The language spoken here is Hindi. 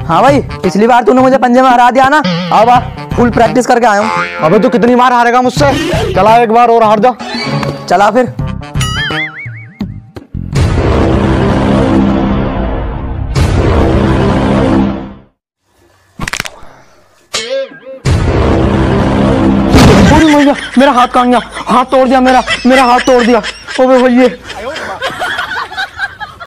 हाँ भाई, पिछली बार तूने मुझे पंजे में हरा दिया ना। अब फुल प्रैक्टिस करके आया हूँ। अबे तू कितनी बार हारेगा मुझसे? चला एक बार और हार जा। चला फिर। मेरा हाथ कहाँ गया? हाथ तोड़ दिया मेरा हाथ तोड़ दिया। ओबे भैया